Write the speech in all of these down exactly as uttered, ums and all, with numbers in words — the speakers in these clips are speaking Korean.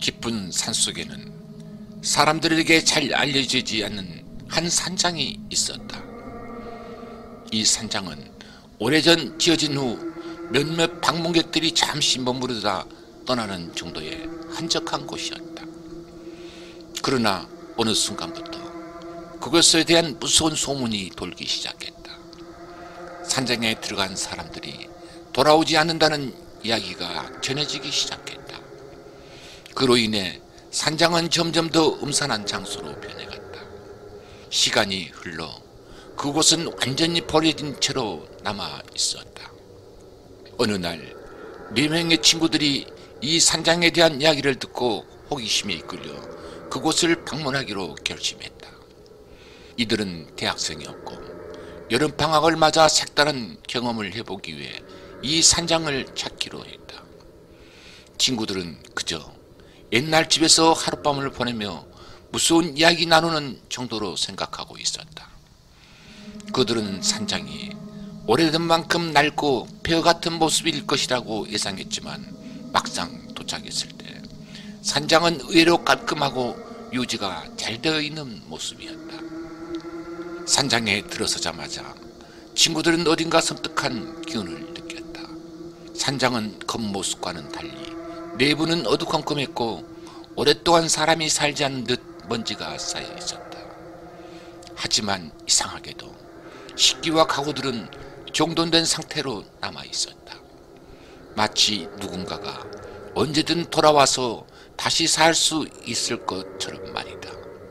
깊은 산속에는 사람들에게 잘 알려지지 않는 한 산장이 있었다. 이 산장은 오래전 지어진 후 몇몇 방문객들이 잠시 머무르다 떠나는 정도의 한적한 곳이었다. 그러나 어느 순간부터 그것에 대한 무서운 소문이 돌기 시작했다. 산장에 들어간 사람들이 돌아오지 않는다는 이야기가 전해지기 시작했다. 그로 인해 산장은 점점 더 음산한 장소로 변해갔다. 시간이 흘러 그곳은 완전히 버려진 채로 남아 있었다. 어느 날 네 명의 친구들이 이 산장에 대한 이야기를 듣고 호기심에 이끌려 그곳을 방문하기로 결심했다. 이들은 대학생이었고 여름방학을 맞아 색다른 경험을 해보기 위해 이 산장을 찾기로 했다. 친구들은 그저 옛날 집에서 하룻밤을 보내며 무서운 이야기 나누는 정도로 생각하고 있었다. 그들은 산장이 오래된 만큼 낡고 폐허 같은 모습일 것이라고 예상했지만 막상 도착했을 때 산장은 의외로 깔끔하고 유지가 잘 되어 있는 모습이었다. 산장에 들어서자마자 친구들은 어딘가 섬뜩한 기운을 느꼈다. 산장은 겉모습과는 달리 내부는 어두컴컴했고 오랫동안 사람이 살지 않은 듯 먼지가 쌓여 있었다. 하지만 이상하게도 식기와 가구들은 정돈된 상태로 남아 있었다. 마치 누군가가 언제든 돌아와서 다시 살 수 있을 것처럼 말이다.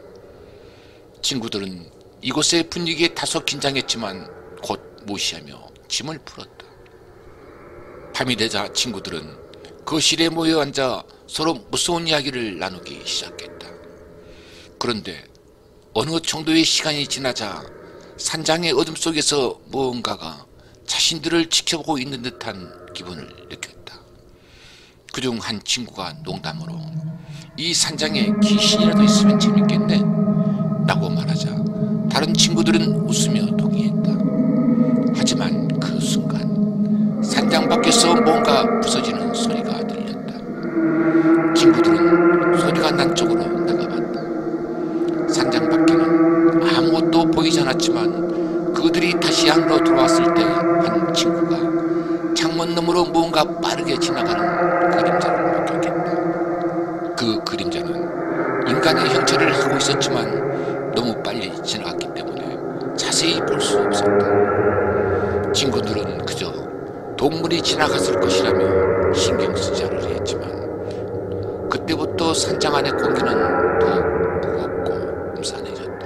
친구들은 이곳의 분위기에 다소 긴장했지만 곧 무시하며 짐을 풀었다. 밤이 되자 친구들은 거실에 모여 앉아 서로 무서운 이야기를 나누기 시작했다. 그런데 어느 정도의 시간이 지나자 산장의 어둠 속에서 무언가가 자신들을 지켜보고 있는 듯한 기분을 느꼈다. 그중 한 친구가 농담으로 이 산장에 귀신이라도 있으면 재밌겠네 라고 말하자 다른 친구들은 웃으며 동의했다. 하지만 그 순간 산장 밖에서 뭔가 부서지는 소리가 들렸다. 친구들은 소리가 난 쪽으로 나가봤다. 산장 밖에는 아무것도 보이지 않았지만 그들이 다시 안으로 들어왔을 때 한 친구가 창문 너머로 뭔가 빠르게 지나가는 그림자를 목격했다. 그 그림자는 인간의 형체를 하고 있었지만 너무 빨리 지나갔기 때문에 자세히 볼 수 없었다. 친구들은 그저 동물이 지나갔을 것이라며 신경 쓰지 않으려 했지만 그때부터 산장 안의 공기는 더욱 무겁고 음산해졌다.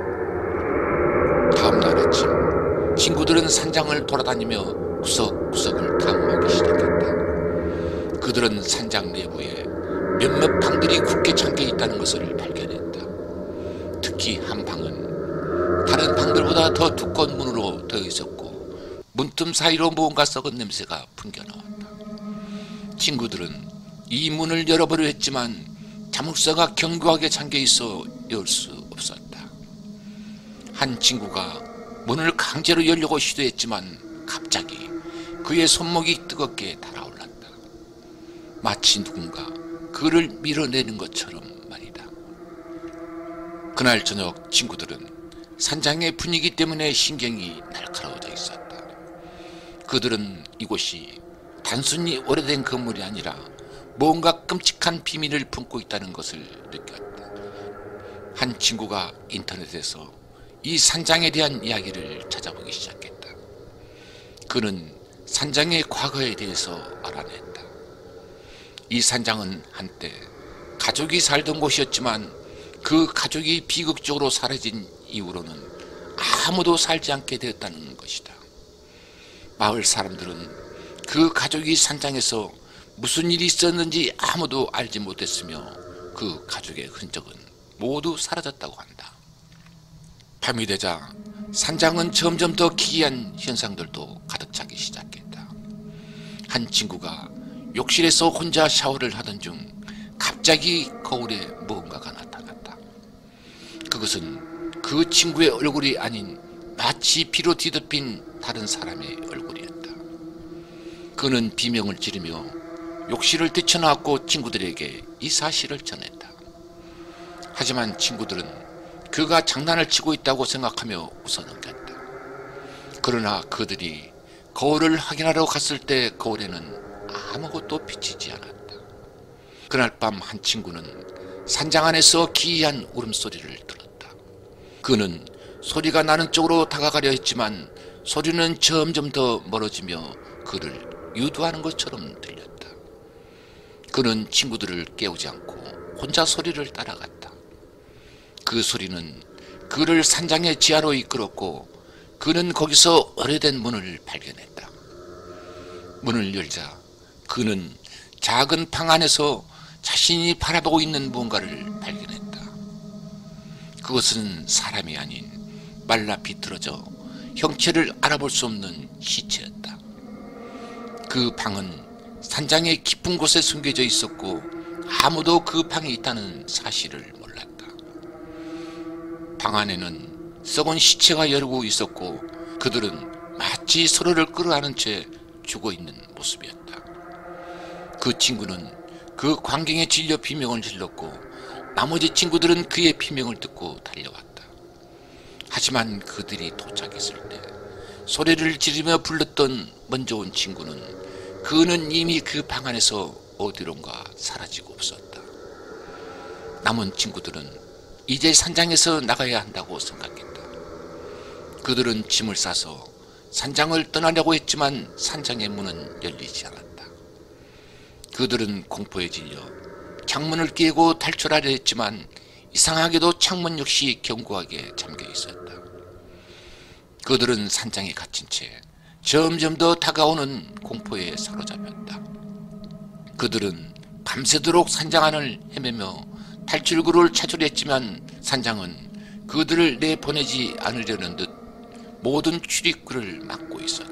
다음 날 아침 친구들은 산장을 돌아다니며 구석구석을 탐험하기 시작했다. 그들은 산장 내부에 몇몇 방들이 굳게 잠겨 있다는 것을 발견했다. 특히 한 방은 다른 방들보다 더 두꺼운 문으로 되어 있었고 문틈 사이로 무언가 썩은 냄새가 풍겨나왔다. 친구들은 이 문을 열어보려 했지만 자물쇠가 견고하게 잠겨있어 열 수 없었다. 한 친구가 문을 강제로 열려고 시도했지만 갑자기 그의 손목이 뜨겁게 달아올랐다. 마치 누군가 그를 밀어내는 것처럼 말이다. 그날 저녁 친구들은 산장의 분위기 때문에 신경이 날카로워져 있었다. 그들은 이곳이 단순히 오래된 건물이 아니라 뭔가 끔찍한 비밀을 품고 있다는 것을 느꼈다. 한 친구가 인터넷에서 이 산장에 대한 이야기를 찾아보기 시작했다. 그는 산장의 과거에 대해서 알아냈다. 이 산장은 한때 가족이 살던 곳이었지만 그 가족이 비극적으로 사라진 이후로는 아무도 살지 않게 되었다는 것이다. 마을 사람들은 그 가족이 산장에서 무슨 일이 있었는지 아무도 알지 못했으며 그 가족의 흔적은 모두 사라졌다고 한다. 밤이 되자 산장은 점점 더 기이한 현상들도 가득 차기 시작했다. 한 친구가 욕실에서 혼자 샤워를 하던 중 갑자기 거울에 무언가가 나타났다. 그것은 그 친구의 얼굴이 아닌 마치 피로 뒤덮인 다른 사람의 얼굴이었다. 그는 비명을 지르며 욕실을 뛰쳐나왔고 친구들에게 이 사실을 전했다. 하지만 친구들은 그가 장난을 치고 있다고 생각하며 웃어넘겼다. 그러나 그들이 거울을 확인하러 갔을 때 거울에는 아무것도 비치지 않았다. 그날 밤 한 친구는 산장 안에서 기이한 울음소리를 들었다. 그는 소리가 나는 쪽으로 다가가려 했지만 소리는 점점 더 멀어지며 그를 유도하는 것처럼 들렸다. 그는 친구들을 깨우지 않고 혼자 소리를 따라갔다. 그 소리는 그를 산장의 지하로 이끌었고 그는 거기서 오래된 문을 발견했다. 문을 열자 그는 작은 방 안에서 자신이 바라보고 있는 무언가를 발견했다. 그것은 사람이 아닌 말라 비틀어져 형체를 알아볼 수 없는 시체였다. 그 방은 산장의 깊은 곳에 숨겨져 있었고 아무도 그 방에 있다는 사실을 몰랐다. 방 안에는 썩은 시체가 여러 있었고 그들은 마치 서로를 끌어안은 채 죽어있는 모습이었다. 그 친구는 그 광경에 질려 비명을 질렀고 나머지 친구들은 그의 비명을 듣고 달려왔다. 하지만 그들이 도착했을 때 소리를 지르며 불렀던 먼저 온 친구는 그는 이미 그 방 안에서 어디론가 사라지고 없었다. 남은 친구들은 이제 산장에서 나가야 한다고 생각했다. 그들은 짐을 싸서 산장을 떠나려고 했지만 산장의 문은 열리지 않았다. 그들은 공포에 질려 창문을 깨고 탈출하려 했지만 이상하게도 창문 역시 견고하게 잠겨 있었다. 그들은 산장에 갇힌 채 점점 더 다가오는 공포에 사로잡혔다. 그들은 밤새도록 산장 안을 헤매며 탈출구를 찾으려 했지만 산장은 그들을 내보내지 않으려는 듯 모든 출입구를 막고 있었다.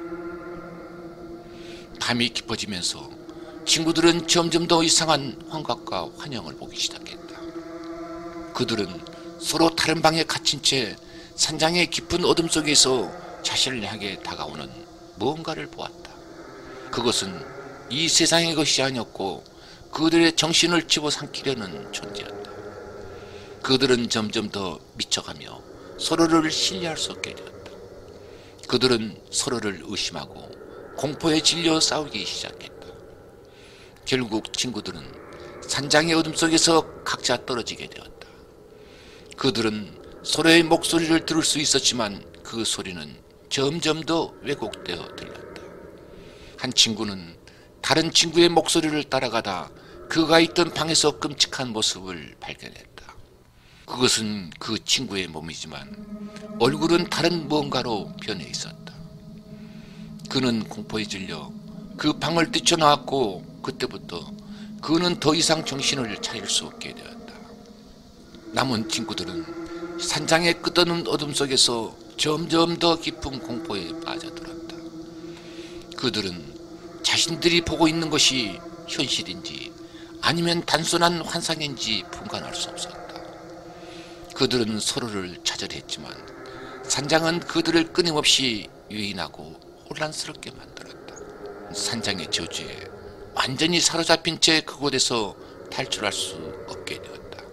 밤이 깊어지면서 친구들은 점점 더 이상한 환각과 환영을 보기 시작했다. 그들은 서로 다른 방에 갇힌 채 산장의 깊은 어둠 속에서 자신을 향해 다가오는 무언가를 보았다. 그것은 이 세상의 것이 아니었고 그들의 정신을 집어삼키려는 존재였다. 그들은 점점 더 미쳐가며 서로를 신뢰할 수 없게 되었다. 그들은 서로를 의심하고 공포에 질려 싸우기 시작했다. 결국 친구들은 산장의 어둠 속에서 각자 떨어지게 되었다. 그들은 서로의 목소리를 들을 수 있었지만 그 소리는 점점 더 왜곡되어 들렸다. 한 친구는 다른 친구의 목소리를 따라가다 그가 있던 방에서 끔찍한 모습을 발견했다. 그것은 그 친구의 몸이지만 얼굴은 다른 무언가로 변해 있었다. 그는 공포에 질려 그 방을 뛰쳐나왔고 그때부터 그는 더 이상 정신을 차릴 수 없게 되었다. 남은 친구들은 산장의 끝없는 어둠 속에서 점점 더 깊은 공포에 빠져들었다. 그들은 자신들이 보고 있는 것이 현실인지 아니면 단순한 환상인지 분간할 수 없었다. 그들은 서로를 찾으려 했지만 산장은 그들을 끊임없이 유인하고 혼란스럽게 만들었다. 산장의 저주에 완전히 사로잡힌 채 그곳에서 탈출할 수 없게 되었다.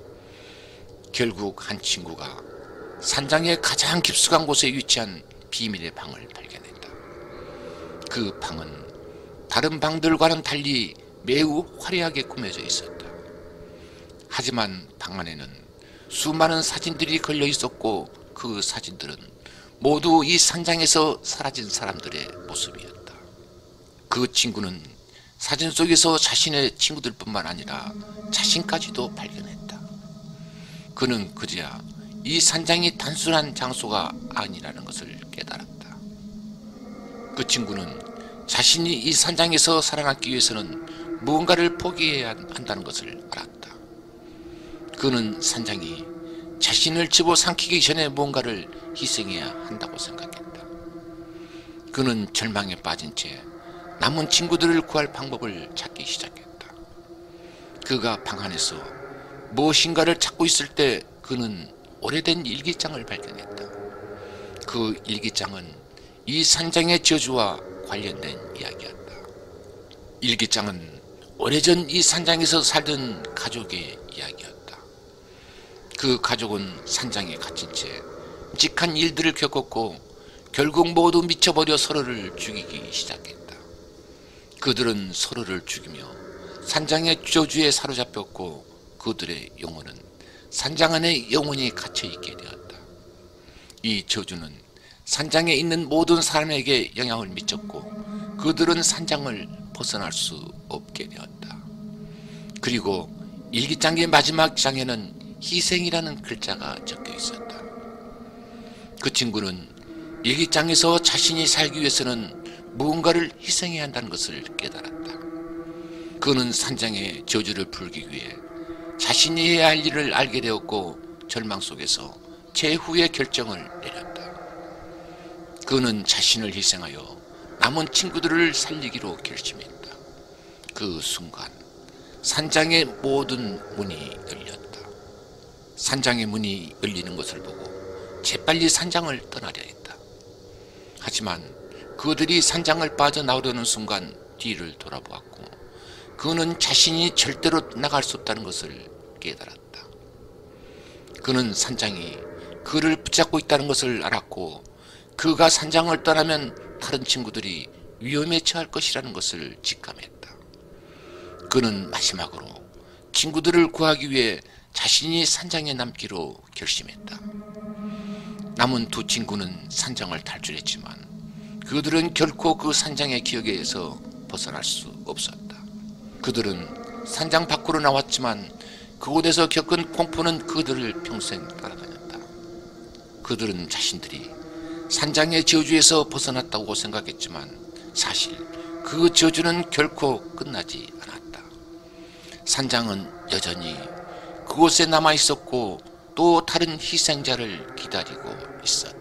결국 한 친구가 산장의 가장 깊숙한 곳에 위치한 비밀의 방을 발견했다. 그 방은 다른 방들과는 달리 매우 화려하게 꾸며져 있었다. 하지만 방 안에는 수많은 사진들이 걸려 있었고 그 사진들은 모두 이 산장에서 사라진 사람들의 모습이었다. 그 친구는 사진 속에서 자신의 친구들뿐만 아니라 자신까지도 발견했다. 그는 그제야 이 산장이 단순한 장소가 아니라는 것을 깨달았다. 그 친구는 자신이 이 산장에서 살아남기 위해서는 무언가를 포기해야 한다는 것을 알았다. 그는 산장이 자신을 집어삼키기 전에 무언가를 희생해야 한다고 생각했다. 그는 절망에 빠진 채 남은 친구들을 구할 방법을 찾기 시작했다. 그가 방 안에서 무엇인가를 찾고 있을 때 그는 오래된 일기장을 발견했다. 그 일기장은 이 산장의 저주와 관련된 이야기였다. 일기장은 오래전 이 산장에서 살던 가족의 이야기였다. 그 가족은 산장에 갇힌 채 끔찍한 일들을 겪었고 결국 모두 미쳐버려 서로를 죽이기 시작했다. 그들은 서로를 죽이며 산장의 저주에 사로잡혔고 그들의 영혼은 산장 안에 영원히 갇혀있게 되었다. 이 저주는 산장에 있는 모든 사람에게 영향을 미쳤고 그들은 산장을 벗어날 수 없게 되었다. 그리고 일기장의 마지막 장에는 희생이라는 글자가 적혀 있었다. 그 친구는 일기장에서 자신이 살기 위해서는 무언가를 희생해야 한다는 것을 깨달았다. 그는 산장의 저주를 풀기 위해 자신이 해야 할 일을 알게 되었고 절망 속에서 최후의 결정을 내렸다. 그는 자신을 희생하여 남은 친구들을 살리기로 결심했다. 그 순간 산장의 모든 문이 열렸다. 산장의 문이 열리는 것을 보고 재빨리 산장을 떠나려 했다. 하지만 그들이 산장을 빠져나오려는 순간 뒤를 돌아보았고 그는 자신이 절대로 나갈 수 없다는 것을 깨달았다. 그는 산장이 그를 붙잡고 있다는 것을 알았고 그가 산장을 떠나면 다른 친구들이 위험에 처할 것이라는 것을 직감했다. 그는 마지막으로 친구들을 구하기 위해 자신이 산장에 남기로 결심했다. 남은 두 친구는 산장을 탈출했지만 그들은 결코 그 산장의 기억에서 벗어날 수 없었다. 그들은 산장 밖으로 나왔지만 그곳에서 겪은 공포는 그들을 평생 따라다녔다. 그들은 자신들이 산장의 저주에서 벗어났다고 생각했지만 사실 그 저주는 결코 끝나지 않았다. 산장은 여전히 그곳에 남아 있었고 또 다른 희생자를 기다리고 있었다.